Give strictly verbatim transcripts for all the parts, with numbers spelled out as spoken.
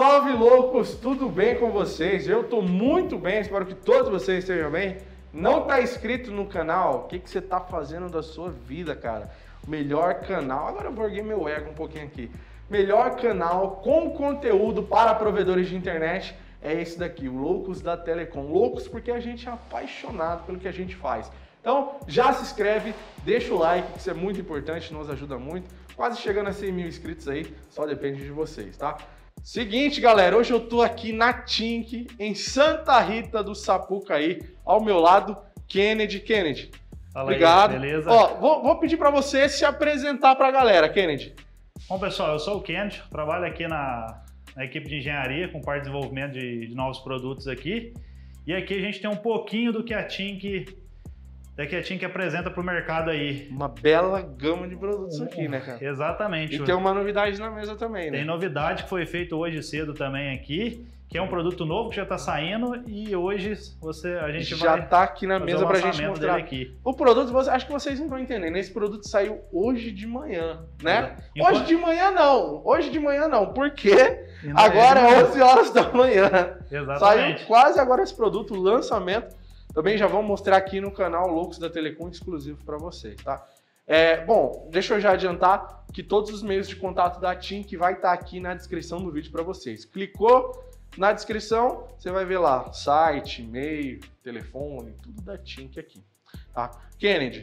salve, loucos! Tudo bem com vocês? Eu tô muito bem, espero que todos vocês estejam bem. Não tá inscrito no canal? O que, que você tá fazendo da sua vida, cara? Melhor canal, agora eu borguei meu ego um pouquinho aqui. Melhor canal com conteúdo para provedores de internet é esse daqui, o Loucos da Telecom. Loucos porque a gente é apaixonado pelo que a gente faz. Então, já se inscreve, deixa o like, que isso é muito importante, nos ajuda muito. Quase chegando a cem mil inscritos aí, só depende de vocês, tá? Seguinte, galera, hoje eu tô aqui na Tink, em Santa Rita do Sapucaí, ao meu lado, Kennedy. Kennedy, fala obrigado. Aí, beleza? Ó, vou, vou pedir para você se apresentar para a galera, Kennedy. Bom, pessoal, eu sou o Kennedy, trabalho aqui na, na equipe de engenharia, com parte de desenvolvimento de, de novos produtos aqui. E aqui a gente tem um pouquinho do que a Tink... Daqui a Tink apresenta para o mercado aí. Uma bela gama de produtos aqui, né, cara? Exatamente. E tem uma novidade na mesa também, né? Tem novidade que foi feita hoje cedo também aqui, que é um produto novo que já está saindo e hoje você, a gente já vai tá aqui na mesa pra gente mostrar. Aqui. O produto, você, acho que vocês não estão entendendo, esse produto saiu hoje de manhã, né? Enquanto... Hoje de manhã não, hoje de manhã não, porque agora é onze horas da manhã. Exatamente. Saiu quase agora esse produto, o lançamento. Também já vamos mostrar aqui no canal Loucos da Telecom exclusivo para vocês, tá? É, bom, deixa eu já adiantar que todos os meios de contato da Tink vai estar aqui na descrição do vídeo para vocês. Clicou na descrição, você vai ver lá site, e-mail, telefone, tudo da Tink aqui, tá? Kennedy,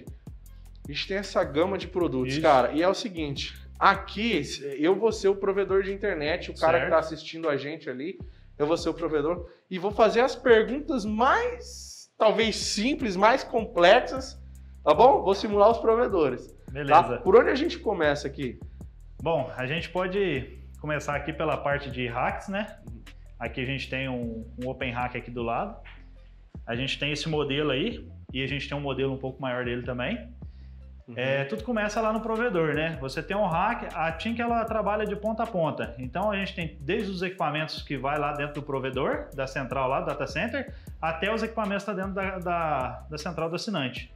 a gente tem essa gama de produtos, Isso. cara, e é o seguinte, aqui eu vou ser o provedor de internet, o cara certo. que está assistindo a gente ali, eu vou ser o provedor e vou fazer as perguntas mais... talvez simples, mais complexas, tá bom? Vou simular os provedores. Beleza. Tá? Por onde a gente começa aqui? Bom, a gente pode começar aqui pela parte de hacks, né? Aqui a gente tem um, um Open Hack aqui do lado. A gente tem esse modelo aí e a gente tem um modelo um pouco maior dele também. Uhum. É, tudo começa lá no provedor, né? Você tem um hack, a Tink ela trabalha de ponta a ponta. Então a gente tem desde os equipamentos que vai lá dentro do provedor, da central lá, do data center, até os equipamentos que estão dentro da, da, da central do assinante.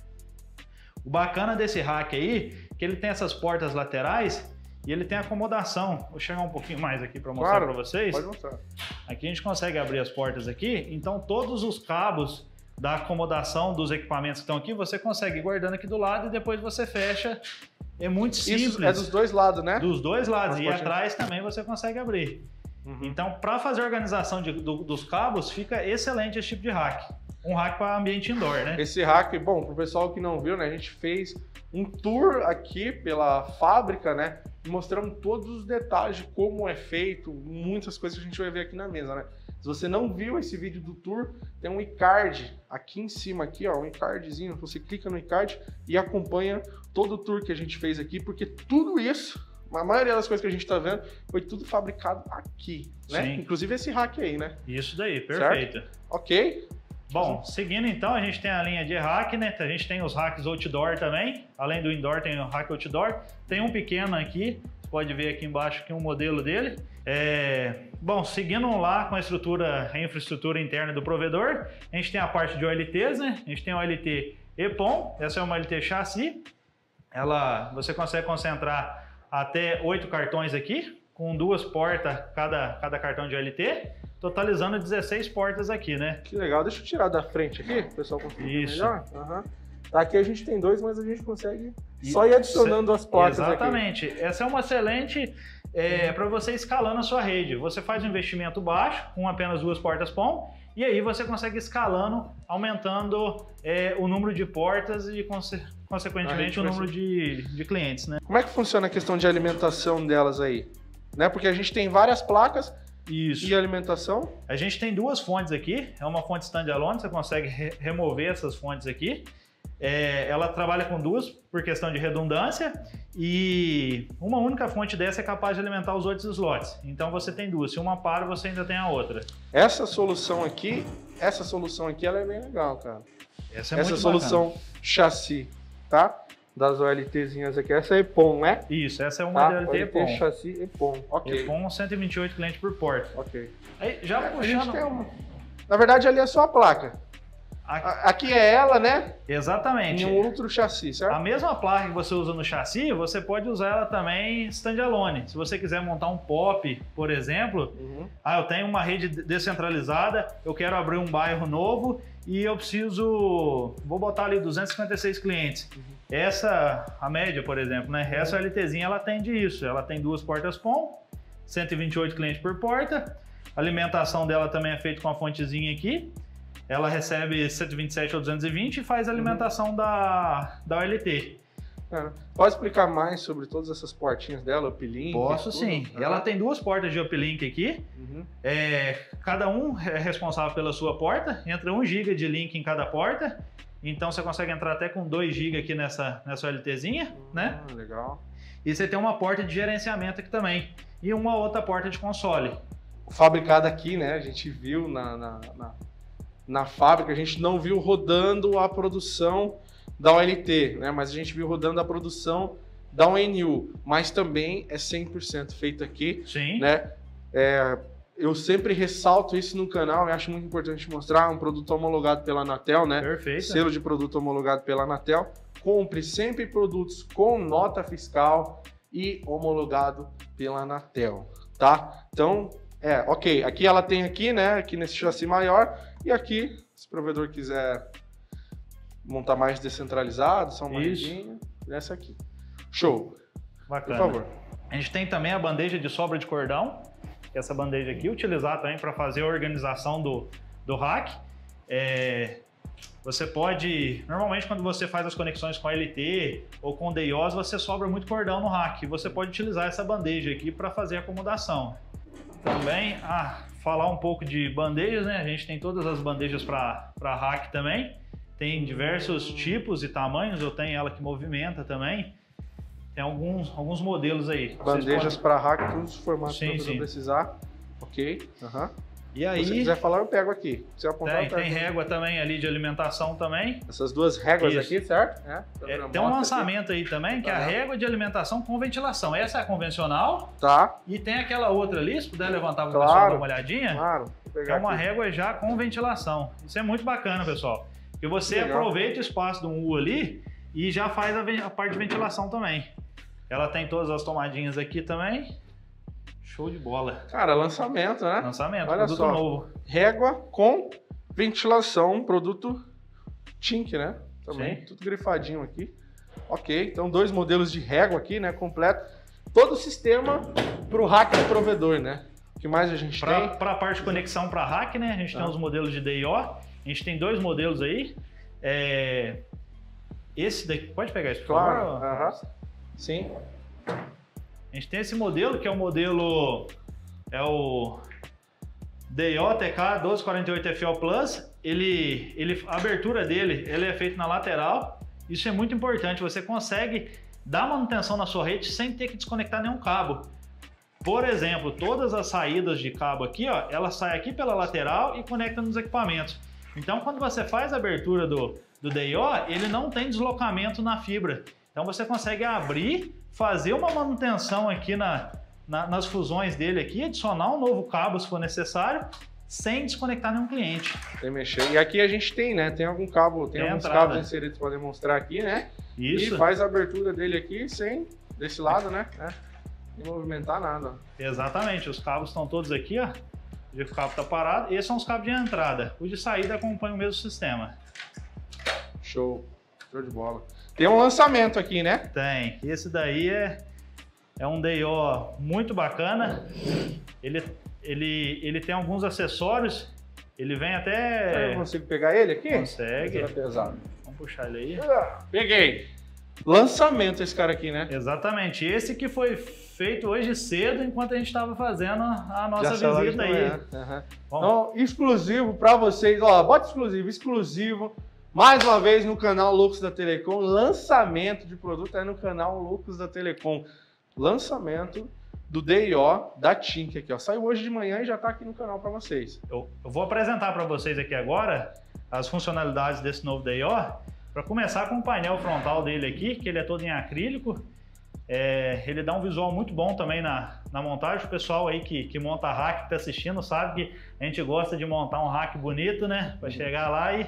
O bacana desse hack aí, que ele tem essas portas laterais e ele tem acomodação. Vou chegar um pouquinho mais aqui para mostrar claro, para vocês. Pode mostrar. Aqui a gente consegue abrir as portas aqui, então todos os cabos da acomodação dos equipamentos que estão aqui, você consegue ir guardando aqui do lado e depois você fecha. É muito simples. Isso é dos dois lados, né? Dos dois lados. Mas e atrás também você consegue abrir. Uhum. Então, para fazer a organização de, do, dos cabos, fica excelente esse tipo de hack. Um hack para ambiente indoor, né? Esse hack, bom, para o pessoal que não viu, né? A gente fez um tour aqui pela fábrica, né? Mostrando todos os detalhes de como é feito, muitas coisas que a gente vai ver aqui na mesa, né? Se você não viu esse vídeo do tour, tem um e-card aqui em cima, aqui, ó, um e-cardzinho. Você clica no e-card e acompanha todo o tour que a gente fez aqui, porque tudo isso, a maioria das coisas que a gente tá vendo, foi tudo fabricado aqui, né? Sim. Inclusive esse hack aí, né? Isso daí, perfeito. Certo? Ok. Bom, seguindo então, a gente tem a linha de hack, né? A gente tem os hacks outdoor também. Além do indoor, tem o hack outdoor. Tem um pequeno aqui, você pode ver aqui embaixo aqui um modelo dele. É... Bom, seguindo lá com a estrutura, a infraestrutura interna do provedor, a gente tem a parte de O L Ts, né? A gente tem a O L T EPON, essa é uma O L T chassi. Ela, você consegue concentrar até oito cartões aqui, com duas portas cada, cada cartão de O L T, totalizando dezesseis portas aqui, né? Que legal, deixa eu tirar da frente aqui, o pessoal consegue Isso. melhor. Uhum. Aqui a gente tem dois, mas a gente consegue só ir adicionando as placas aqui. Exatamente. Essa é uma excelente é, para você escalando a sua rede. Você faz um investimento baixo, com apenas duas portas P O M, e aí você consegue escalando, aumentando é, o número de portas e, conse consequentemente, o número de, de clientes, né? Como é que funciona a questão de alimentação delas aí? Né? Porque a gente tem várias placas. Isso. E alimentação? A gente tem duas fontes aqui. É uma fonte standalone, você consegue re remover essas fontes aqui. É, ela trabalha com duas por questão de redundância e uma única fonte dessa é capaz de alimentar os outros slots. Então você tem duas. Se uma para, você ainda tem a outra. Essa solução aqui, essa solução aqui, ela é bem legal, cara. Essa é essa muito solução bacana. Chassi, tá? Das OLTzinhas aqui. Essa é EPON, né? Isso, essa é uma tá? O L T EPON. Chassi EPON, ok. EPON, cento e vinte e oito clientes por porta. Ok. Aí, já é, puxando... uma... Na verdade, ali é só a placa. Aqui é ela, né? Exatamente. Em um outro chassi, certo? A mesma placa que você usa no chassi, você pode usar ela também standalone. Se você quiser montar um pop, por exemplo, uhum. ah, eu tenho uma rede descentralizada, eu quero abrir um bairro novo e eu preciso, vou botar ali duzentos e cinquenta e seis clientes. Uhum. Essa, a média, por exemplo, né? Essa uhum. LTzinha, ela atende isso. Ela tem duas portas P O M, cento e vinte e oito clientes por porta. A alimentação dela também é feita com a fontezinha aqui. Ela recebe cento e vinte e sete ou duzentos e vinte e faz a alimentação uhum. da, da O L T. É. Pode explicar mais sobre todas essas portinhas dela, uplink? Posso sim. Uhum. Ela tem duas portas de uplink aqui. Uhum. É, cada um é responsável pela sua porta. Entra um giga de link em cada porta. Então você consegue entrar até com dois gigas aqui nessa, nessa OLTzinha, uhum, né? Legal. E você tem uma porta de gerenciamento aqui também. E uma outra porta de console. Fabricada aqui, né? A gente viu na... na, na... na fábrica, a gente não viu rodando a produção da O L T, né? Mas a gente viu rodando a produção da O N U, mas também é cem por cento feito aqui. Sim. Né? É, eu sempre ressalto isso no canal, eu acho muito importante mostrar um produto homologado pela Anatel, né? Perfeito. Selo de produto homologado pela Anatel. Compre sempre produtos com nota fiscal e homologado pela Anatel, tá? Então, é, ok, aqui ela tem aqui, né? Aqui nesse chassi maior. E aqui, se o provedor quiser montar mais descentralizado, só uma redinha, nessa aqui. Show. Bacana. Por favor. A gente tem também a bandeja de sobra de cordão, que é essa bandeja aqui, utilizar também para fazer a organização do, do rack. É, você pode, normalmente quando você faz as conexões com a L T ou com D I Os, você sobra muito cordão no rack. Você pode utilizar essa bandeja aqui para fazer a acomodação. Também, ah, falar um pouco de bandejas, né? A gente tem todas as bandejas para rack também. Tem diversos tipos e tamanhos. Eu tenho ela que movimenta também. Tem alguns, alguns modelos aí. Bandejas podem... para rack, todos os formatos sim, que você precisar. Ok. Uhum. E aí, se você quiser falar, eu pego aqui. Se eu apontar, tem, eu pego tem régua também ali de alimentação também. Essas duas réguas Isso. aqui, certo? É, é, tem um lançamento aqui. aí também, que é a régua de alimentação com ventilação. Essa é a convencional. Tá. E tem aquela outra ali, se puder levantar para o claro, pessoal dar uma olhadinha. Claro. Que é uma aqui. régua já com ventilação. Isso é muito bacana, pessoal. Porque você Legal. aproveita o espaço do U ali e já faz a, a parte de ventilação também. Ela tem todas as tomadinhas aqui também. Show de bola. Cara, lançamento, né? Lançamento, olha produto só. novo. Régua com ventilação, produto Tink, né? Também, Sim. tudo grifadinho aqui. Ok, então dois modelos de régua aqui, né? Completo. Todo o sistema para o rack do provedor, né? O que mais a gente pra, tem? Para a parte de conexão para rack, né? A gente ah. tem os modelos de D I O. A gente tem dois modelos aí. É... Esse daqui, pode pegar isso, por claro. favor? Aham. Sim. A gente tem esse modelo, que é o modelo, é o D I O T K doze quarenta e oito F O Plus. Ele, ele, a abertura dele ele é feita na lateral. Isso é muito importante, você consegue dar manutenção na sua rede sem ter que desconectar nenhum cabo. Por exemplo, todas as saídas de cabo aqui, ó, ela sai aqui pela lateral e conecta nos equipamentos. Então, quando você faz a abertura do, do D I O, ele não tem deslocamento na fibra. Então, você consegue abrir, fazer uma manutenção aqui na, na, nas fusões dele aqui, adicionar um novo cabo se for necessário, sem desconectar nenhum cliente. Sem mexer. E aqui a gente tem, né? Tem algum cabo, tem, tem alguns entrada. cabos inseridos para demonstrar aqui, né? Isso. E faz a abertura dele aqui sem, desse lado, né? É. Sem movimentar nada. Exatamente. Os cabos estão todos aqui, ó. O cabo está parado. Esses são os cabos de entrada. O de saída acompanha o mesmo sistema. Show. Show de bola. Tem um lançamento aqui, né? Tem. Esse daí é, é um D I O muito bacana. Ele, ele, ele tem alguns acessórios. Ele vem até... Eu consigo pegar ele aqui? Consegue. Tá pesado. Vamos puxar ele aí. Peguei. Lançamento esse cara aqui, né? Exatamente. Esse que foi feito hoje cedo, enquanto a gente estava fazendo a nossa visita aí. Uhum. Então, exclusivo para vocês. Ó, bota exclusivo, exclusivo. Mais uma vez no canal Loucos da Telecom. Lançamento de produto aí no canal Loucos da Telecom. Lançamento do D I O da Tink aqui, ó. Saiu hoje de manhã e já está aqui no canal para vocês. Eu, eu vou apresentar para vocês aqui agora as funcionalidades desse novo D I O. Para começar com o painel frontal dele aqui, que ele é todo em acrílico. É, ele dá um visual muito bom também na, na montagem. O pessoal aí que, que monta rack, que está assistindo, sabe que a gente gosta de montar um rack bonito, né? Para chegar lá e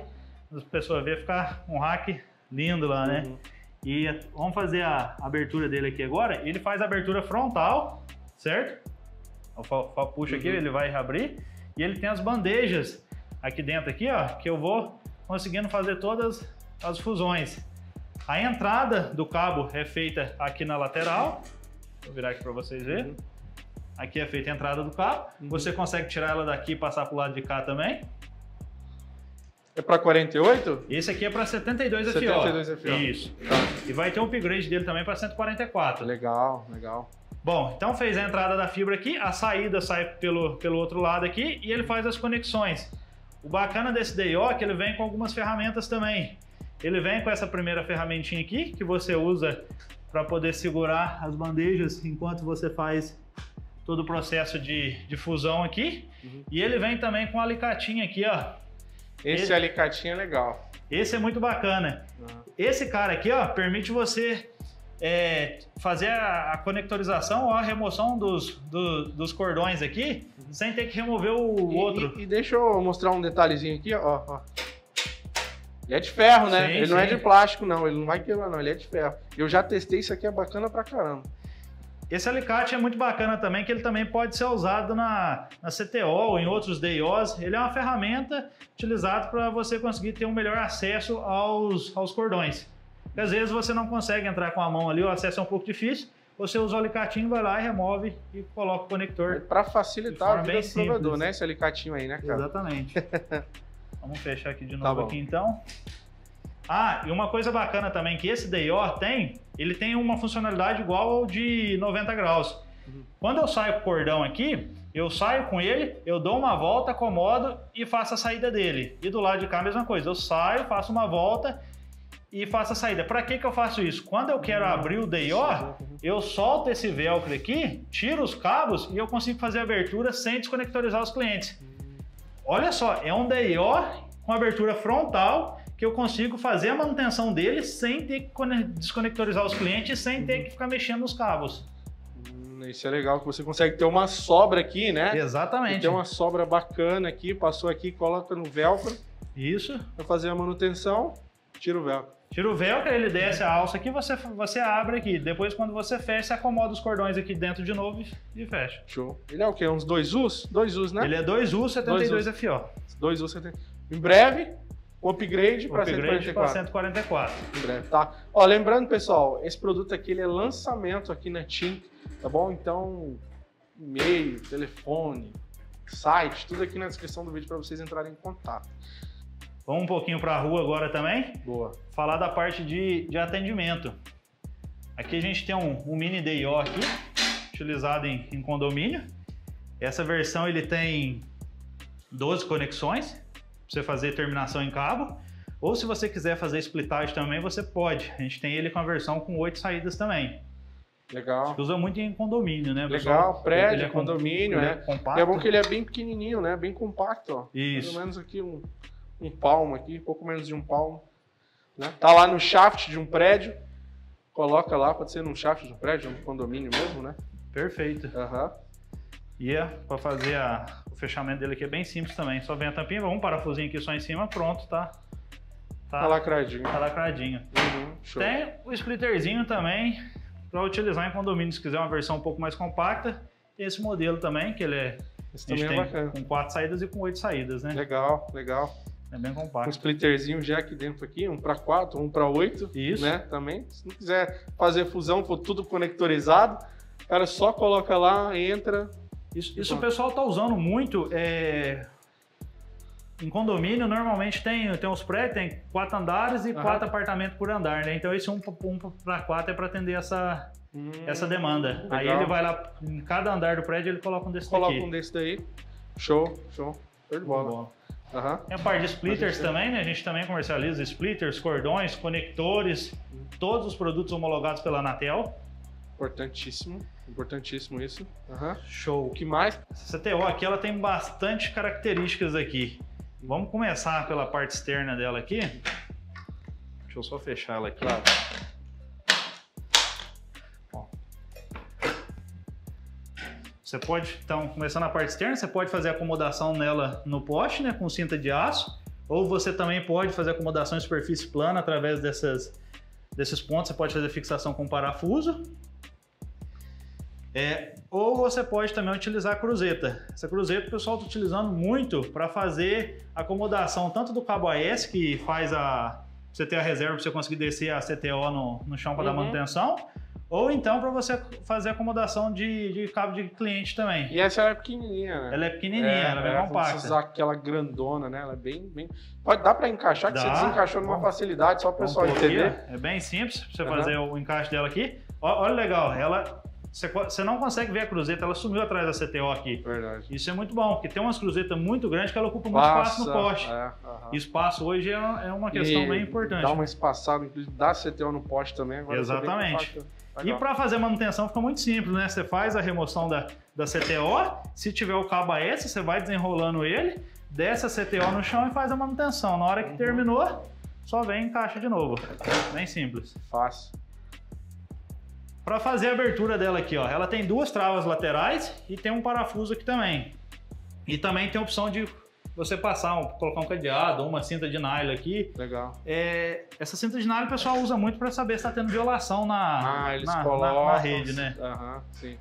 as pessoas verem, ficar um rack lindo lá, né? Uhum. E vamos fazer a abertura dele aqui agora. Ele faz a abertura frontal, certo? Eu puxo aqui, uhum. ele vai abrir. E ele tem as bandejas aqui dentro, aqui, ó, que eu vou conseguindo fazer todas as fusões. A entrada do cabo é feita aqui na lateral. Vou virar aqui para vocês verem. Uhum. Aqui é feita a entrada do cabo. Uhum. Você consegue tirar ela daqui e passar para o lado de cá também. É para quarenta e oito? Esse aqui é para setenta e dois F O. setenta e dois F O. Isso. Tá. E vai ter um upgrade dele também para cento e quarenta e quatro. Legal, legal. Bom, então fez a entrada da fibra aqui, a saída sai pelo, pelo outro lado aqui e ele faz as conexões. O bacana desse D I O é que ele vem com algumas ferramentas também. Ele vem com essa primeira ferramentinha aqui, que você usa para poder segurar as bandejas enquanto você faz todo o processo de, de fusão aqui. Uhum. E ele vem também com um alicatinho aqui, ó. Esse ele, alicatinho é legal. Esse é muito bacana. Uhum. Esse cara aqui, ó, permite você é, fazer a, a conectorização ou a remoção dos, do, dos cordões aqui, uhum. sem ter que remover o e, outro. E, e deixa eu mostrar um detalhezinho aqui, ó. ó. Ele é de ferro, né? Sim, ele sim. não é de plástico, não. Ele não vai quebrar, não. Ele é de ferro. Eu já testei, isso aqui é bacana pra caramba. Esse alicate é muito bacana também, que ele também pode ser usado na, na C T O ou em outros D I Os. Ele é uma ferramenta utilizada para você conseguir ter um melhor acesso aos, aos cordões. Porque às vezes você não consegue entrar com a mão ali, o acesso é um pouco difícil. Você usa o alicatinho, vai lá e remove e coloca o conector. Para facilitar a vida do provedor, né? Esse alicatinho aí, né, cara? Exatamente. Vamos fechar aqui de novo tá aqui então. Ah, e uma coisa bacana também que esse D I O tem, ele tem uma funcionalidade igual ao de noventa graus. Uhum. Quando eu saio com o cordão aqui, eu saio com ele, eu dou uma volta, acomodo e faço a saída dele. E do lado de cá a mesma coisa, eu saio, faço uma volta e faço a saída. Para que que eu faço isso? Quando eu quero uhum. abrir o D I O, eu solto esse velcro aqui, tiro os cabos e eu consigo fazer a abertura sem desconectorizar os clientes. Olha só, é um D I O com abertura frontal que eu consigo fazer a manutenção dele sem ter que desconectorizar os clientes, sem ter que ficar mexendo nos cabos. Hum, isso é legal, que você consegue ter uma sobra aqui, né? Exatamente. Tem uma sobra bacana aqui, passou aqui, coloca no velcro. Isso. Para fazer a manutenção, tira o velcro. Tira o velcro, ele desce a alça aqui, você, você abre aqui. Depois, quando você fecha, você acomoda os cordões aqui dentro de novo e fecha. Show. Ele é o quê? Uns dois U's? dois U's, né? Ele é dois U setenta e dois F O. dois U setenta e dois. Em breve, o upgrade para cento e quarenta e quatro. Em breve, tá? Ó, lembrando, pessoal, esse produto aqui ele é lançamento aqui na Tink, tá bom? Então, e-mail, telefone, site, tudo aqui na descrição do vídeo para vocês entrarem em contato. Vamos um pouquinho para a rua agora também. Boa. Falar da parte de, de atendimento. Aqui a gente tem um, um mini D I O aqui, utilizado em, em condomínio. Essa versão ele tem doze conexões, para você fazer terminação em cabo. Ou se você quiser fazer splitagem também, você pode. A gente tem ele com a versão com oito saídas também. Legal. Usa muito em condomínio, né? Legal, pessoal? prédio, é condomínio, ele né? É compacto. É bom que ele é bem pequenininho, né? Bem compacto, ó. Isso. Pelo menos aqui um... um palmo aqui, pouco menos de um palmo, né? Tá lá no shaft de um prédio, coloca lá, pode ser num shaft de um prédio, um condomínio mesmo, né? Perfeito. Uhum. E é para fazer a, o fechamento dele aqui é bem simples também, só vem a tampinha, um parafusinho aqui só em cima, pronto, tá? Tá, tá lacradinho. Tá lacradinho. Uhum, show. Tem o splitterzinho também, para utilizar em condomínio, se quiser uma versão um pouco mais compacta, esse modelo também, que ele é... Esse a gente também é tem bacana. Com quatro saídas e com oito saídas, né? Legal, legal. É bem compacto. Um splitterzinho já aqui dentro aqui, um para quatro, um para oito. Isso. Né? Também. Se não quiser fazer fusão, for tudo conectorizado, o cara só coloca lá, entra. Isso, isso o pessoal tá usando muito. É... Em condomínio, normalmente tem, tem uns prédios, tem quatro andares e uhum. quatro apartamentos por andar, né? Então esse um, um para quatro é para atender essa, hum, essa demanda. Legal. Aí ele vai lá, em cada andar do prédio, ele coloca um desse coloca daqui. Coloca um desse daí. Show, show. Show de bola. Bom. Uhum. Tem a parte de splitters também, né? A gente também comercializa splitters, cordões, conectores, uhum. todos os produtos homologados pela Anatel. Importantíssimo, importantíssimo isso. Uhum. Show. O que mais? Essa C T O aqui, ela tem bastante características aqui. Vamos começar pela parte externa dela aqui. Deixa eu só fechar ela aqui. Claro. Ó. Você pode, então, começando na parte externa, você pode fazer a acomodação nela no poste, né, com cinta de aço, Ou você também pode fazer acomodação em superfície plana através dessas, desses pontos. Você pode fazer fixação com parafuso. É, ou você pode também utilizar a cruzeta. Essa cruzeta o pessoal está utilizando muito para fazer acomodação tanto do cabo A S, que faz a você ter a reserva para você conseguir descer a C T O no, no chão para uhum. dar manutenção, ou então para você fazer acomodação de, de cabo de cliente também. E essa ela é pequenininha, né? Ela é pequenininha, é, ela é bem é, compacta. Você usar aquela grandona, né? Ela é bem... bem... Pode dar para encaixar, que dá. Você desencaixou numa facilidade, só para o pessoal entender. Aqui, é bem simples para você uhum. fazer o encaixe dela aqui. Olha legal, ela... Você não consegue ver a cruzeta, ela sumiu atrás da C T O aqui. Verdade. Isso é muito bom, porque tem umas cruzetas muito grandes que ela ocupa muito Passa, espaço no poste. É, uh-huh. Espaço hoje é uma questão e bem importante. Dá uma espaçada, inclusive, da C T O no poste também. Agora Exatamente. E para fazer manutenção fica muito simples, né? Você faz a remoção da, da C T O, se tiver o cabo A S, você vai desenrolando ele, desce a C T O no chão e faz a manutenção. Na hora que uhum. terminou, só vem e encaixa de novo. Bem simples. Fácil. Para fazer a abertura dela aqui, ó, ela tem duas travas laterais e tem um parafuso aqui também. E também tem a opção de você passar, um, colocar um cadeado, uma cinta de nylon aqui. Legal. É, essa cinta de nylon o pessoal usa muito para saber se está tendo violação na, ah, eles na, colocam, na, na rede, né? Aham, sim.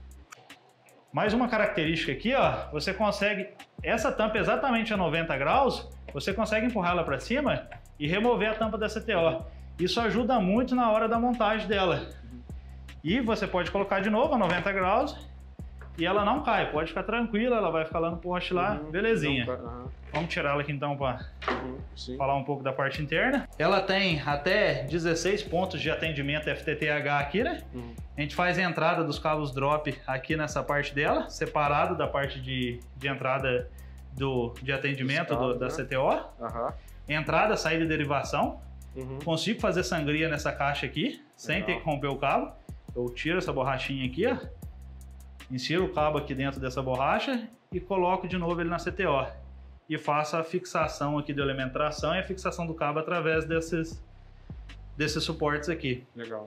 Mais uma característica aqui, ó, você consegue, essa tampa exatamente a noventa graus, você consegue empurrar ela para cima e remover a tampa da C T O. Isso ajuda muito na hora da montagem dela. E você pode colocar de novo a noventa graus e ela não cai, pode ficar tranquila, ela vai ficar lá no poste lá, uhum, belezinha. Não, uhum. Vamos tirar ela aqui então para uhum, falar um pouco da parte interna. Ela tem até dezesseis pontos de atendimento F T T H aqui, né? Uhum. A gente faz a entrada dos cabos drop aqui nessa parte dela, separado da parte de, de entrada do, de atendimento cabos, do, da né? C T O. Uhum. Entrada, saída e derivação. Uhum. Consigo fazer sangria nessa caixa aqui, sem Legal. ter que romper o cabo. Eu tiro essa borrachinha aqui, ó, insiro o cabo aqui dentro dessa borracha e coloco de novo ele na C T O. E faço a fixação aqui do elemento tração e a fixação do cabo através desses, desses suportes aqui. Legal.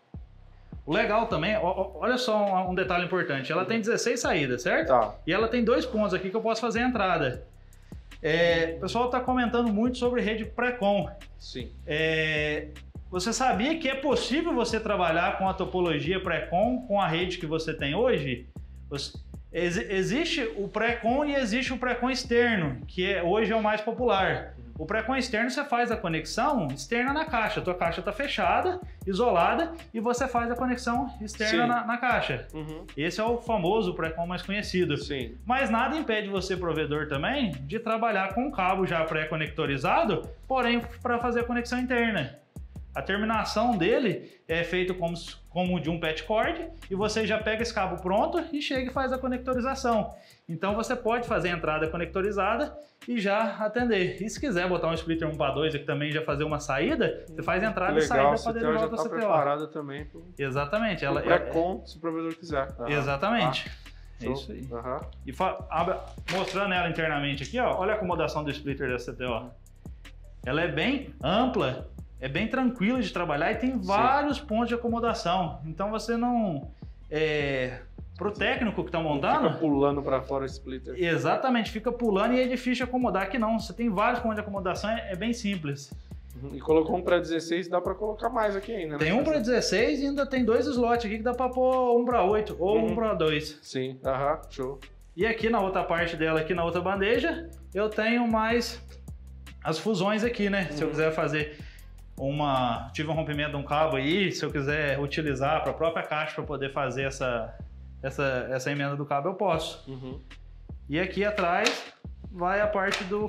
O legal também, ó, olha só um, um detalhe importante, ela tem dezesseis saídas, certo? Tá. E ela tem dois pontos aqui que eu posso fazer a entrada. É, o pessoal está comentando muito sobre rede pré-com. Sim. É, Você sabia que é possível você trabalhar com a topologia pré-com com a rede que você tem hoje? Você, ex, existe o pré-com e existe o pré-com externo, que é, hoje é o mais popular. O pré-com externo você faz a conexão externa na caixa. A tua caixa está fechada, isolada, e você faz a conexão externa na, na caixa. Uhum. Esse é o famoso pré-com mais conhecido. Sim. Mas nada impede você, provedor também, de trabalhar com um cabo já pré-conectorizado, porém para fazer a conexão interna. A terminação dele é feito como, como de um patch cord e você já pega esse cabo pronto e chega e faz a conectorização. Então você pode fazer a entrada conectorizada e já atender. E se quiser botar um splitter um para dois aqui também já fazer uma saída, você faz a entrada Legal, e saída para dentro da C T O. Já está preparada também. Pro... Exatamente. Ela é com se o provedor quiser. Uhum. Exatamente. Ah, é isso aí. Uhum. E mostrando ela internamente aqui, ó, olha a acomodação do splitter da C T O. Ela é bem ampla. É bem tranquilo de trabalhar e tem vários Sim. pontos de acomodação. Então você não... É, para o técnico que está montando... Fica pulando para fora o splitter. Exatamente, fica pulando e é difícil de acomodar. Aqui não, você tem vários pontos de acomodação, é, é bem simples. Uhum. E colocou um para dezesseis, dá para colocar mais aqui ainda, né? Tem um para dezesseis e ainda tem dois slots aqui que dá para pôr um para oito ou uhum. um para dois. Sim, aham, show. E aqui na outra parte dela, aqui na outra bandeja, eu tenho mais as fusões aqui, né? Uhum. Se eu quiser fazer... Uma, tive um rompimento de um cabo aí, se eu quiser utilizar para a própria caixa para poder fazer essa, essa, essa emenda do cabo, eu posso. Uhum. E aqui atrás vai a parte do,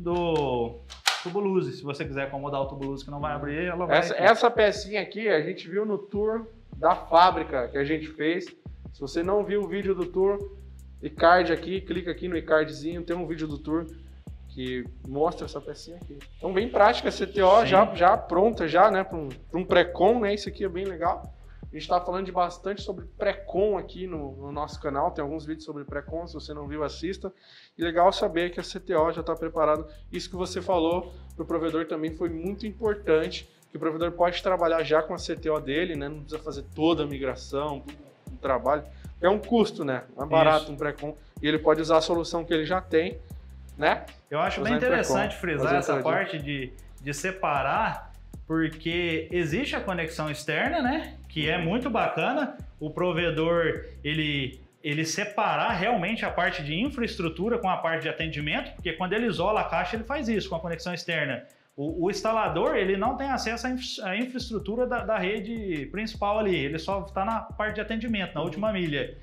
do tubo luz. Se você quiser acomodar o tubo luz que não vai abrir, ela vai... Essa, essa pecinha aqui a gente viu no tour da fábrica que a gente fez. Se você não viu o vídeo do tour, iCard aqui, clica aqui no iCardzinho, tem um vídeo do tour que mostra essa pecinha aqui. Então bem prática, a C T O já, já pronta já, né, para um, um pré-com, né, isso aqui é bem legal. A gente está falando de bastante sobre pré-com aqui no, no nosso canal, tem alguns vídeos sobre pré-com, se você não viu, assista. E legal saber que a C T O já está preparada. Isso que você falou para o provedor também foi muito importante, que o provedor pode trabalhar já com a C T O dele, né, não precisa fazer toda a migração, o trabalho. É um custo, né, não é barato Isso. um pré-com, e ele pode usar a solução que ele já tem, né? Eu acho bem interessante frisar essa parte de, de separar, porque existe a conexão externa, né? Que é muito bacana. O provedor, ele, ele separar realmente a parte de infraestrutura com a parte de atendimento, porque quando ele isola a caixa, ele faz isso com a conexão externa. O, o instalador, ele não tem acesso à, infra, à infraestrutura da, da rede principal ali, ele só está na parte de atendimento, na última milha.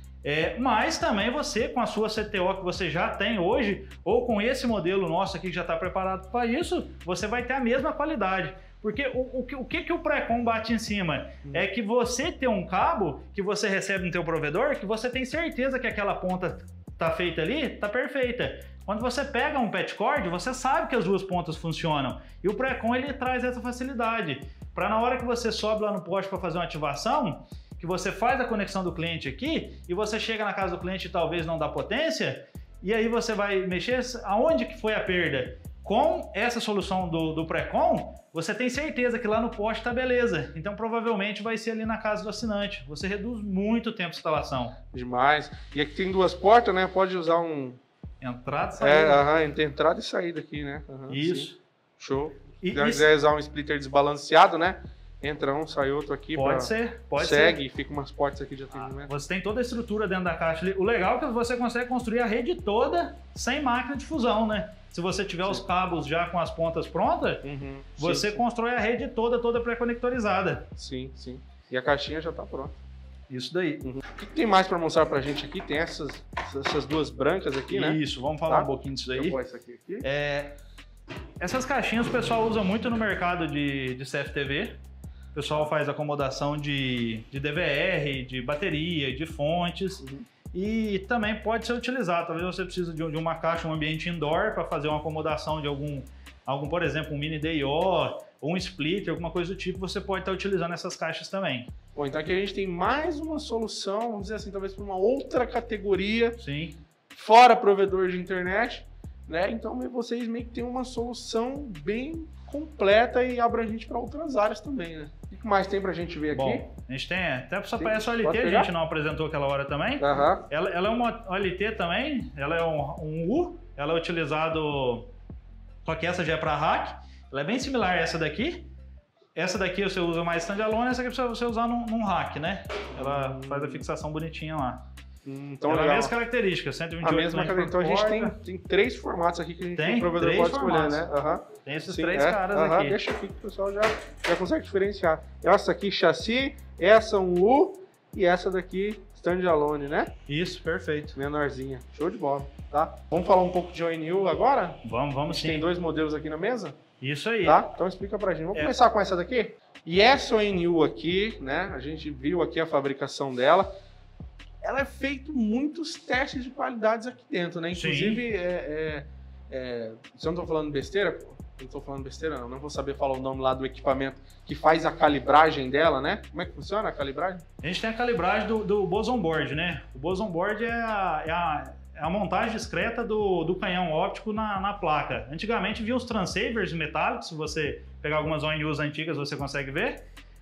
É, mas também você, com a sua C T O que você já tem hoje, ou com esse modelo nosso aqui que já está preparado para isso, você vai ter a mesma qualidade. Porque o, o, o que, que o Precon bate em cima? Hum. É que você tem um cabo que você recebe no teu provedor, que você tem certeza que aquela ponta está feita ali, está perfeita. Quando você pega um petcord, você sabe que as duas pontas funcionam. E o Precon, ele traz essa facilidade. Para na hora que você sobe lá no poste para fazer uma ativação, que você faz a conexão do cliente aqui e você chega na casa do cliente e talvez não dá potência, e aí você vai mexer aonde que foi a perda. Com essa solução do, do Precon, você tem certeza que lá no poste tá beleza. Então provavelmente vai ser ali na casa do assinante. Você reduz muito o tempo de instalação. Demais. E aqui tem duas portas, né? Pode usar um... Entrada e saída. É, aham, tem entrada e saída aqui, né? Aham, isso. Sim. Show. E, Se quiser usar um splitter desbalanceado, né? Entra um, sai outro aqui. Pode ser, pode segue, ser. E fica umas portas aqui de atendimento. Ah, você tem toda a estrutura dentro da caixa ali. O legal é que você consegue construir a rede toda sem máquina de fusão, né? Se você tiver sim. os cabos já com as pontas prontas, uhum. você sim, constrói sim. a rede toda, toda pré-conectorizada. Sim, sim. E a caixinha já está pronta. Isso daí. Uhum. O que tem mais para mostrar para a gente aqui? Tem essas, essas duas brancas aqui, né? Isso, vamos falar tá? um pouquinho disso aí. Eu vou essa aqui, aqui. É, essas caixinhas o pessoal usa muito no mercado de, de C F T V. O pessoal faz acomodação de, de D V R, de bateria, de fontes. Uhum. E também pode ser utilizado. Talvez você precise de, de uma caixa, um ambiente indoor para fazer uma acomodação de algum, algum, por exemplo, um mini D I O ou um splitter, alguma coisa do tipo. Você pode estar utilizando essas caixas também. Bom, então aqui a gente tem mais uma solução, vamos dizer assim, talvez para uma outra categoria. Sim. Fora provedor de internet, né? Então vocês meio que têm uma solução bem completa e abrangente para outras áreas também, né? O que mais tem pra gente ver aqui? Bom, a gente tem, até só para essa O L T, a gente não apresentou aquela hora também. Uhum. Ela, ela é uma O L T também, ela é um, um U, ela é utilizado, só que essa já é para rack, ela é bem similar a essa daqui. Essa daqui você usa mais standalone, essa aqui precisa você usar num, num rack, né? Ela hum. faz a fixação bonitinha lá. Hum, então ela legal. é a mesma característica, cento e vinte e oito. A mesma característica. Então a gente tem, tem três formatos aqui que a gente tem, o provedor pode formatos. escolher, né? Uhum. Tem esses Sim, três é, caras uhum, aqui. Deixa aqui que o pessoal já, já consegue diferenciar. Essa aqui chassi, essa um U e essa daqui standalone, né? Isso, perfeito. Menorzinha. Show de bola, tá? Vamos falar um pouco de O N U agora? Vamos, vamos sim. Tem dois modelos aqui na mesa? Isso aí. Tá? Então explica pra gente. Vamos é. começar com essa daqui? E essa O N U aqui, né? A gente viu aqui a fabricação dela. Ela é feito muitos testes de qualidades aqui dentro, né? Inclusive, é, é, é, se eu não estou falando besteira, não estou falando besteira não, não vou saber falar o nome lá do equipamento que faz a calibragem dela, né? Como é que funciona a calibragem? A gente tem a calibragem do, do boson board, né? O boson board é a, é a, é a montagem discreta do, do canhão óptico na, na placa. Antigamente via os transceivers metálicos, se você pegar algumas O N Us antigas você consegue ver.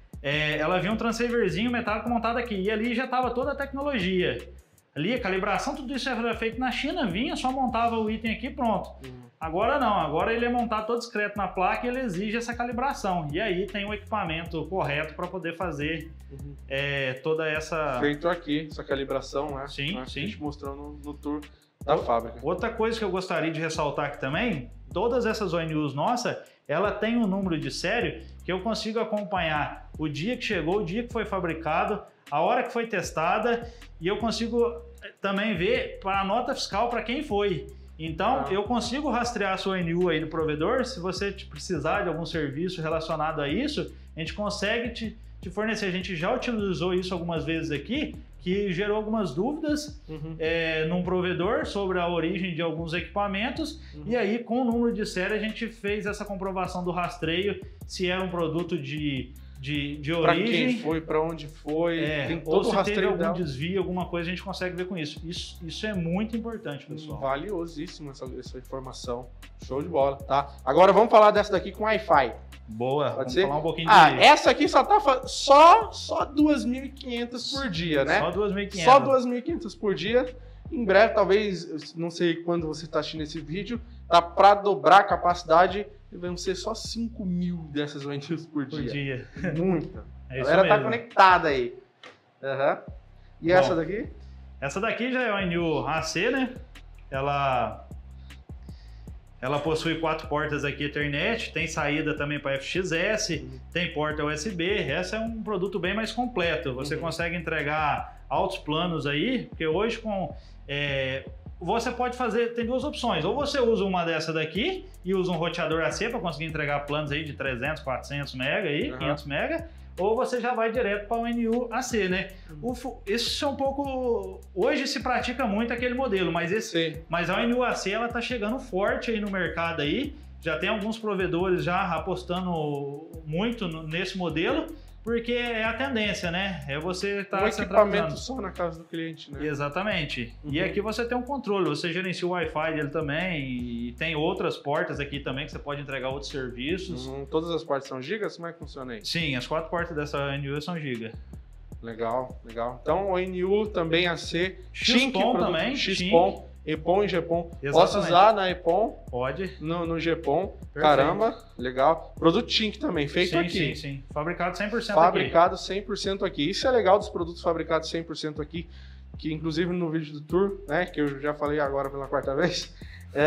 É, ela vinha um transceiverzinho metálico montado aqui, e ali já estava toda a tecnologia. Ali a calibração, tudo isso era feito na China, vinha, só montava o item aqui e pronto. Uhum. Agora não, agora ele é montado todo discreto na placa e ele exige essa calibração. E aí tem o equipamento correto para poder fazer uhum. é, toda essa... Feito aqui, essa calibração, né? Sim, né? sim. A gente mostrou no, no tour da fábrica. Outra coisa que eu gostaria de ressaltar aqui também, todas essas O N Us nossas, ela tem um número de série que eu consigo acompanhar o dia que chegou, o dia que foi fabricado, a hora que foi testada, e eu consigo também ver para a nota fiscal para quem foi. Então, ah. eu consigo rastrear a sua O N U aí do provedor. Se você precisar de algum serviço relacionado a isso, a gente consegue te, te fornecer. A gente já utilizou isso algumas vezes aqui, que gerou algumas dúvidas uhum. é, num provedor sobre a origem de alguns equipamentos, uhum. e aí com o número de série a gente fez essa comprovação do rastreio, se era um produto de, de, de origem. Para quem foi, para onde foi, é, tem todo ou se o rastreio teve algum dela. desvio, alguma coisa, a gente consegue ver com isso. Isso, isso é muito importante, pessoal. Valiosíssima essa, essa informação. Show de bola, tá? Agora vamos falar dessa daqui com Wi-Fi. Boa, Pode vamos ser? falar um pouquinho ah, de... essa aqui só tá só, só duas mil e quinhentas por dia, né? Só duas mil e quinhentas. Só duas mil e quinhentas por dia. Em breve, talvez, não sei quando você está assistindo esse vídeo, tá para dobrar a capacidade e vão ser só cinco mil dessas O N Us por dia. Por dia. Muita. É A isso galera tá mesmo. conectada aí. Uhum. E Bom, essa daqui? Essa daqui já é a O N U A C, né? Ela, ela possui quatro portas aqui Ethernet, tem saída também para F X S, uhum. tem porta U S B. Essa é um produto bem mais completo. Você uhum. consegue entregar altos planos aí, porque hoje com... É, você pode fazer, tem duas opções, ou você usa uma dessa daqui e usa um roteador A C para conseguir entregar planos aí de trezentos, quatrocentos mega aí, uhum. quinhentos mega, ou você já vai direto para o O N U A C, né? Uhum. O, isso é um pouco... Hoje se pratica muito aquele modelo, mas, esse, mas a O N U A C ela tá chegando forte aí no mercado aí, já tem alguns provedores já apostando muito no, nesse modelo, porque é a tendência, né? É você estar tá um equipamento só na casa do cliente, né? Exatamente. Uhum. E aqui você tem um controle, você gerencia o Wi-Fi dele também e tem outras portas aqui também que você pode entregar outros serviços. Uhum. Todas as portas são gigas? Como é que funciona aí? Sim, as quatro portas dessa O N U são giga. Legal, legal. Então, O N U também A C, X-PON também, X-PON, EPON e GPON. Posso usar na EPON? Pode. No, no GPON. Perfeito. Caramba, legal. Produto Tink também, feito sim, aqui. Sim, sim, Fabricado cem por cento Fabricado aqui. cem por cento aqui. Isso é legal dos produtos fabricados cem por cento aqui, que inclusive no vídeo do tour, né, que eu já falei agora pela quarta vez,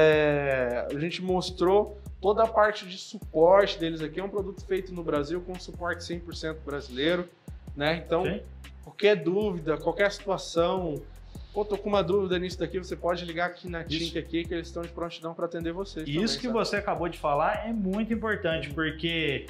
é, a gente mostrou toda a parte de suporte deles aqui. É um produto feito no Brasil com suporte cem por cento brasileiro, né? Então, sim. qualquer dúvida, qualquer situação... Pô, tô com uma dúvida nisso daqui, você pode ligar aqui na Tink aqui, que eles estão de prontidão para atender vocês. Isso também, que sabe? Você acabou de falar é muito importante, porque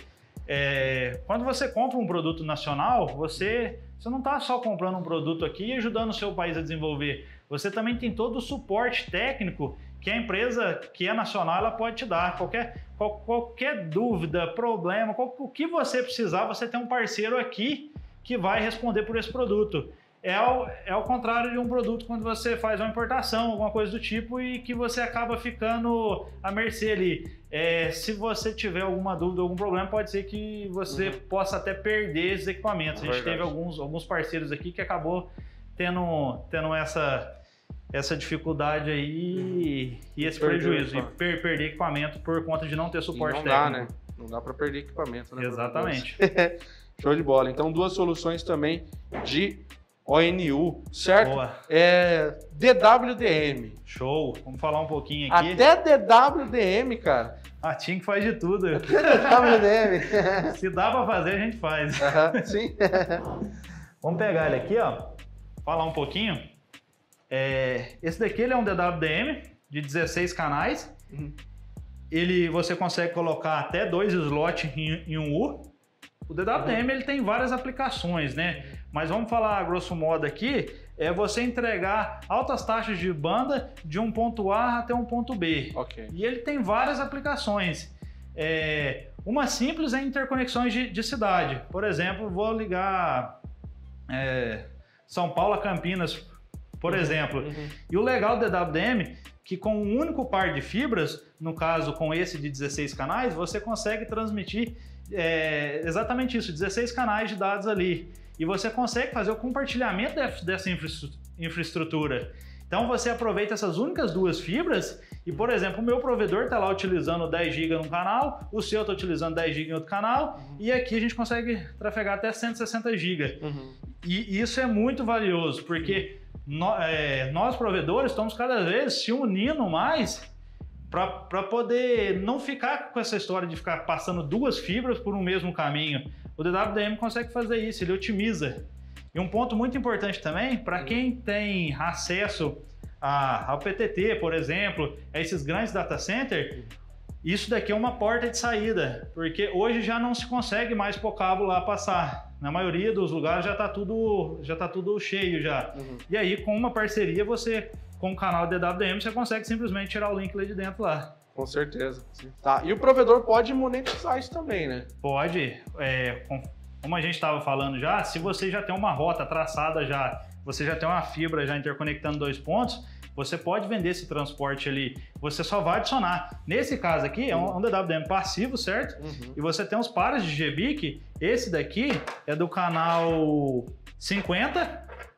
é, quando você compra um produto nacional, você, você não está só comprando um produto aqui e ajudando o seu país a desenvolver. Você também tem todo o suporte técnico que a empresa que é nacional ela pode te dar. Qualquer, qual, qualquer dúvida, problema, qual, o que você precisar, você tem um parceiro aqui que vai responder por esse produto. É ao, é ao contrário de um produto quando você faz uma importação, alguma coisa do tipo, e que você acaba ficando à mercê ali. É, se você tiver alguma dúvida, algum problema, pode ser que você uhum. possa até perder esses equipamentos. É a gente verdade. teve alguns, alguns parceiros aqui que acabou tendo, tendo essa, essa dificuldade aí uhum. e esse Perdeu prejuízo, e per, perder equipamento por conta de não ter suporte não técnico. Não dá, né? Não dá para perder equipamento, né? Exatamente. Show de bola. Então, duas soluções também de O N U, certo? Boa. É, D W D M. Show. Vamos falar um pouquinho aqui. Até D W D M, cara. A Tink faz de tudo. Até D W D M. Se dá para fazer, a gente faz. Uh-huh, sim. Vamos pegar ele aqui, ó. Falar um pouquinho. É, esse daqui ele é um D W D M de dezesseis canais. Uhum. Ele, você consegue colocar até dois slots em, em um U. O D W D M ele tem várias aplicações, né? Mas vamos falar grosso modo aqui, é você entregar altas taxas de banda de um ponto A até um ponto B. Okay. E ele tem várias aplicações. É, uma simples é interconexões de, de cidade. Por exemplo, vou ligar é, São Paulo a Campinas, por uhum, exemplo. Uhum. E o legal do D W D M que com um único par de fibras, no caso com esse de dezesseis canais, você consegue transmitir é, exatamente isso, dezesseis canais de dados ali. E você consegue fazer o compartilhamento dessa infraestrutura. Então você aproveita essas únicas duas fibras e, por exemplo, o meu provedor está lá utilizando dez gigas num canal, o seu está utilizando dez gigas em outro canal, uhum. e aqui a gente consegue trafegar até cento e sessenta gigas. Uhum. E isso é muito valioso, porque no, é, nós, provedores, estamos cada vez se unindo mais para poder não ficar com essa história de ficar passando duas fibras por um mesmo caminho. O D W D M consegue fazer isso, ele otimiza. E um ponto muito importante também, para quem tem acesso a, ao P T T, por exemplo, a esses grandes data centers, isso daqui é uma porta de saída, porque hoje já não se consegue mais por cabo lá passar. Na maioria dos lugares já está tudo, já tá tudo cheio já. Uhum. E aí, com uma parceria, você, com o canal D W D M, você consegue simplesmente tirar o link lá de dentro lá. Com certeza. Sim. Tá. E o provedor pode monetizar isso também, né? Pode. É, como a gente estava falando já, se você já tem uma rota traçada já, você já tem uma fibra já interconectando dois pontos, você pode vender esse transporte ali. Você só vai adicionar. Nesse caso aqui, é um, um D W D M passivo, certo? Uhum. E você tem os pares de G B I C. Esse daqui é do canal cinquenta,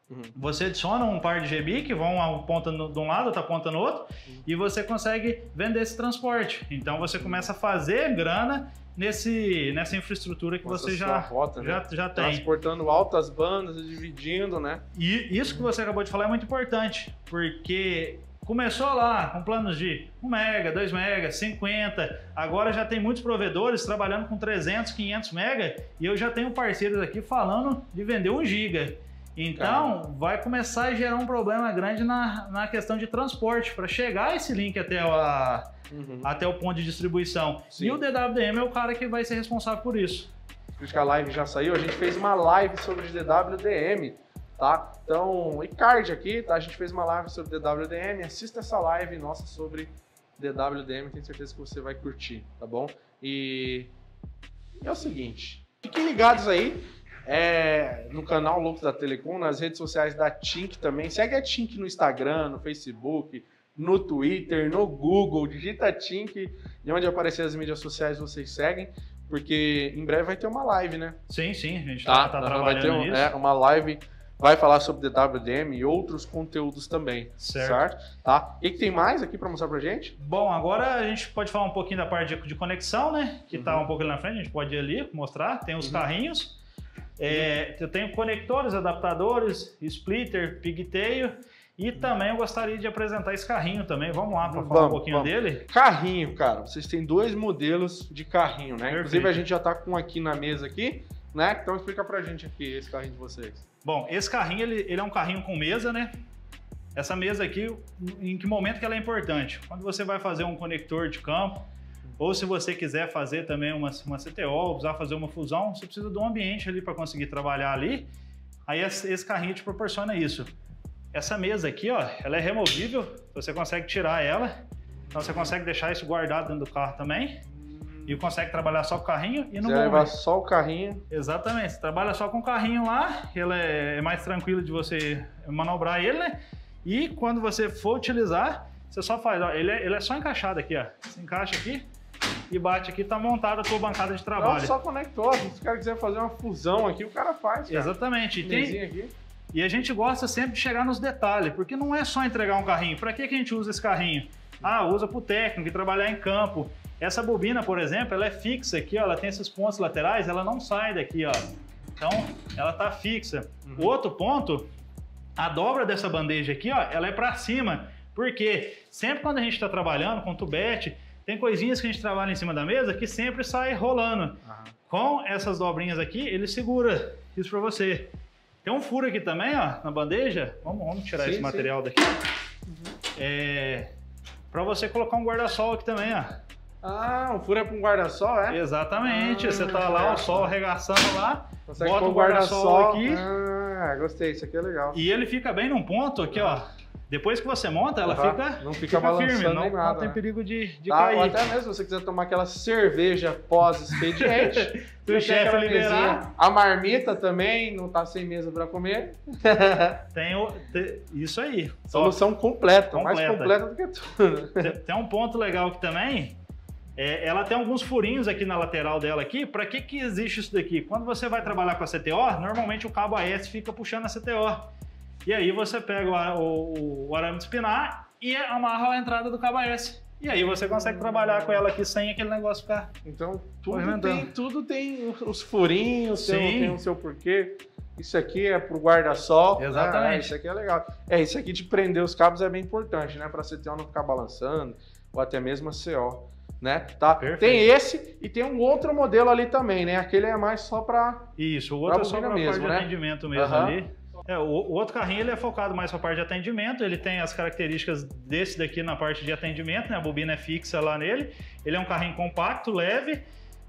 Uhum. Você adiciona um par de G B I que vão uma ponta no, de um lado, outra ponta no outro, uhum. e você consegue vender esse transporte. Então você começa a fazer grana nesse, nessa infraestrutura que Nossa, você já, rota, já, né? já tem. Transportando altas bandas e dividindo, né? E isso que você acabou de falar é muito importante, porque começou lá com planos de um mega, dois mega, cinquenta, agora já tem muitos provedores trabalhando com trezentos, quinhentos mega, e eu já tenho parceiros aqui falando de vender um giga. Então, Caramba. vai começar a gerar um problema grande na, na questão de transporte, para chegar esse link até, a, uhum. até o ponto de distribuição. Sim. E o D W D M é o cara que vai ser responsável por isso. Acho que a live já saiu, a gente fez uma live sobre D W D M, tá? Então, o Icard aqui, tá? A gente fez uma live sobre D W D M, assista essa live nossa sobre D W D M, tenho certeza que você vai curtir, tá bom? E é o seguinte, fiquem ligados aí, É, no canal Loucos da Telecom, nas redes sociais da Tink também. Segue a Tink no Instagram, no Facebook, no Twitter, no Google. Digita Tink e onde aparecer as mídias sociais vocês seguem, porque em breve vai ter uma live, né? Sim, sim, a gente tá, tá, tá trabalhando vai ter um, nisso. É, uma live, vai falar sobre D W D M e outros conteúdos também, certo? certo? Tá? E que tem mais aqui para mostrar pra gente? Bom, agora a gente pode falar um pouquinho da parte de, de conexão, né? Que uhum. tá um pouco ali na frente, a gente pode ir ali mostrar. Tem os uhum. carrinhos. É, eu tenho conectores, adaptadores, splitter, pigtail e também eu gostaria de apresentar esse carrinho também. Vamos lá para falar vamos, um pouquinho vamos. dele? Carrinho, cara. Vocês têm dois modelos de carrinho, né? Perfeito. Inclusive a gente já tá com um aqui na mesa aqui, né? Então explica pra gente aqui esse carrinho de vocês. Bom, esse carrinho ele, ele é um carrinho com mesa, né? Essa mesa aqui, em que momento que ela é importante? Quando você vai fazer um conector de campo, ou se você quiser fazer também uma, uma C T O, precisar fazer uma fusão, você precisa de um ambiente ali para conseguir trabalhar ali. Aí esse carrinho te proporciona isso. Essa mesa aqui, ó, ela é removível, você consegue tirar ela. Então você consegue deixar isso guardado dentro do carro também. E consegue trabalhar só com o carrinho e no você levar só o carrinho. Exatamente, você trabalha só com o carrinho lá, ele é mais tranquilo de você manobrar ele, né? E quando você for utilizar, você só faz, ó, ele é, ele é só encaixado aqui, ó. Você encaixa aqui e bate aqui, tá montada a tua bancada de trabalho. Não, só conector. Se o cara quiser fazer uma fusão aqui, o cara faz, cara. Exatamente. E, tem... aqui. e a gente gosta sempre de chegar nos detalhes, porque não é só entregar um carrinho. Para que que a gente usa esse carrinho? Ah, usa para o técnico e trabalhar em campo. Essa bobina, por exemplo, ela é fixa aqui, ó, ela tem esses pontos laterais, ela não sai daqui, ó. Então, ela tá fixa. Uhum. O outro ponto, a dobra dessa bandeja aqui, ó, ela é para cima. Porque sempre quando a gente está trabalhando com tubete, tem coisinhas que a gente trabalha em cima da mesa que sempre sai rolando. Uhum. Com essas dobrinhas aqui, ele segura isso para você. Tem um furo aqui também, ó, na bandeja. Vamos, vamos tirar sim, esse material sim. daqui. Uhum. É, para você colocar um guarda-sol aqui também, ó. Ah, um furo é para um guarda-sol, é? Exatamente. Ah, você tá lá, o sol arregaçando lá, consegue bota o guarda-sol aqui. Ah, gostei, isso aqui é legal. E ele fica bem num ponto aqui, ó. Depois que você monta, ela uhum. fica, não fica, fica balançando firme, não, nem nada, não tem né? perigo de, de tá, cair. Ou até mesmo se você quiser tomar aquela cerveja pós-expediente, se o chefe liberar. Mesinha. A marmita também, não tá sem mesa para comer. Tem, o, tem isso aí. Solução completa, completa, mais completa do que tudo. Tem, tem um ponto legal aqui também. É, ela tem alguns furinhos aqui na lateral dela aqui. Para que que existe isso daqui? Quando você vai trabalhar com a C T O, normalmente o cabo A S fica puxando a C T O. E aí você pega o, o, o arame de espinar e amarra a entrada do cabo A S. E aí você consegue trabalhar com ela aqui sem aquele negócio ficar... Então tudo tem, tudo tem os furinhos, tem, tem o seu porquê. Isso aqui é pro guarda-sol. Exatamente. Ah, isso aqui é legal. É, isso aqui de prender os cabos é bem importante, né? Pra C T O não ficar balançando, ou até mesmo a C O. Né? Tá? Tem esse e tem um outro modelo ali também, né? Aquele é mais só para... Isso, o outro é só para a parte de atendimento mesmo uhum. ali. É, o, o outro carrinho ele é focado mais para a parte de atendimento, ele tem as características desse daqui na parte de atendimento, né? A bobina é fixa lá nele, ele é um carrinho compacto, leve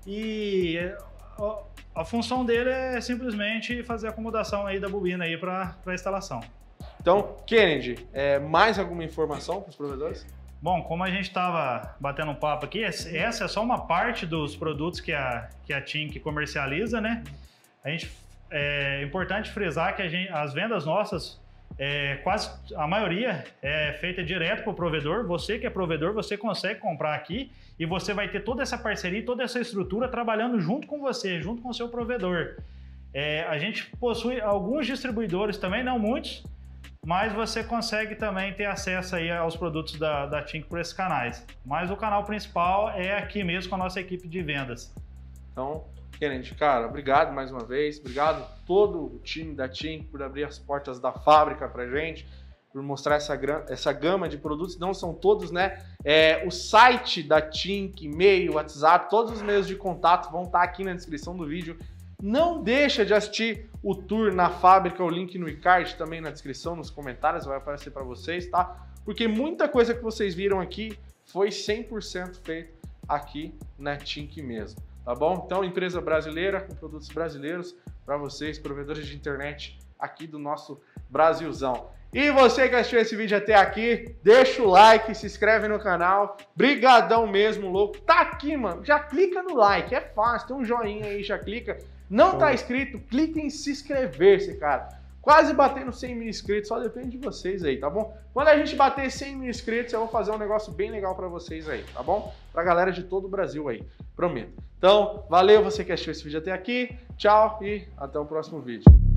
e a, a função dele é simplesmente fazer a acomodação aí da bobina aí para a instalação. Então, Kennedy, é, mais alguma informação para os provedores? Bom, como a gente estava batendo um papo aqui, essa é só uma parte dos produtos que a, que a Tink comercializa, né? A gente, é importante frisar que a gente, as vendas nossas, é, quase a maioria é feita direto para o provedor. Você que é provedor, você consegue comprar aqui e você vai ter toda essa parceria, toda essa estrutura trabalhando junto com você, junto com o seu provedor. É, a gente possui alguns distribuidores também, não muitos, mas você consegue também ter acesso aí aos produtos da, da Tink por esses canais. Mas o canal principal é aqui mesmo com a nossa equipe de vendas. Então, Kennedy, cara, obrigado mais uma vez, obrigado a todo o time da Tink por abrir as portas da fábrica pra gente, por mostrar essa, essa gama de produtos, não são todos, né? É, o site da Tink, e-mail, WhatsApp, todos os meios de contato vão estar aqui na descrição do vídeo. Não deixa de assistir o tour na fábrica, o link no e-card também na descrição, nos comentários, vai aparecer para vocês, tá? Porque muita coisa que vocês viram aqui foi cem por cento feito aqui na Tink mesmo, tá bom? Então, empresa brasileira, com produtos brasileiros para vocês, provedores de internet aqui do nosso Brasilzão. E você que assistiu esse vídeo até aqui, deixa o like, se inscreve no canal. Brigadão mesmo, louco. Tá aqui, mano. Já clica no like, é fácil. Tem um joinha aí, já clica. Não tá inscrito, clica em se inscrever-se, cara. Quase batendo cem mil inscritos, só depende de vocês aí, tá bom? Quando a gente bater cem mil inscritos, eu vou fazer um negócio bem legal pra vocês aí, tá bom? Pra galera de todo o Brasil aí, prometo. Então, valeu você que assistiu esse vídeo até aqui. Tchau e até o próximo vídeo.